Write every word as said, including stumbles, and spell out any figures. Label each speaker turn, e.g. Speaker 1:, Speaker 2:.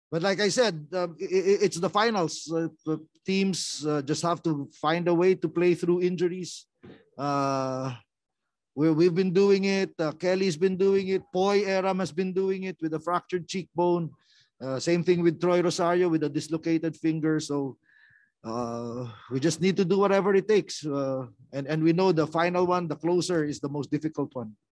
Speaker 1: But like I said, uh, it, it's the finals. Uh, the teams uh, just have to find a way to play through injuries. Uh, we, we've been doing it. Uh, Kelly's been doing it. Poy Erram has been doing it with a fractured cheekbone. Uh, same thing with Troy Rosario with a dislocated finger. So uh, we just need to do whatever it takes. Uh, and, and we know the final one, the closer, is the most difficult one.